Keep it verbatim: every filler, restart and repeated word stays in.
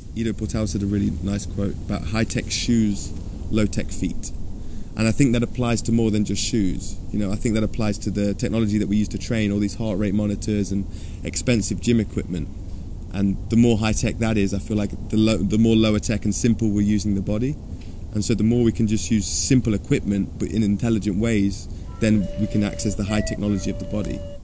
Ido Portal said a really nice quote about high-tech shoes, low-tech feet. And I think that applies to more than just shoes. You know, I think that applies to the technology that we use to train, all these heart rate monitors and expensive gym equipment. And the more high-tech that is, I feel like the, lo the more lower-tech and simple we're using the body. And so the more we can just use simple equipment, but in intelligent ways, then we can access the high technology of the body.